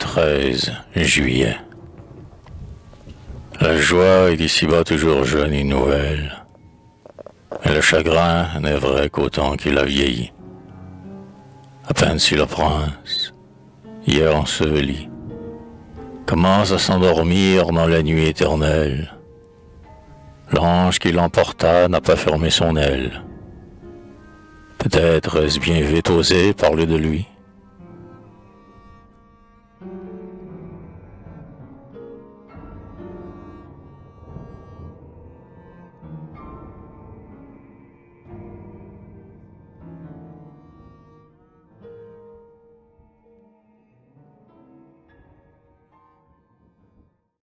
13 juillet. La joie est d'ici-bas toujours jeune et nouvelle, mais le chagrin n'est vrai qu'autant qu'il a vieilli. À peine si le prince, hier enseveli, commence à s'endormir dans la nuit éternelle, l'ange qui l'emporta n'a pas fermé son aile. Peut-être est-ce bien vite osé parler de lui.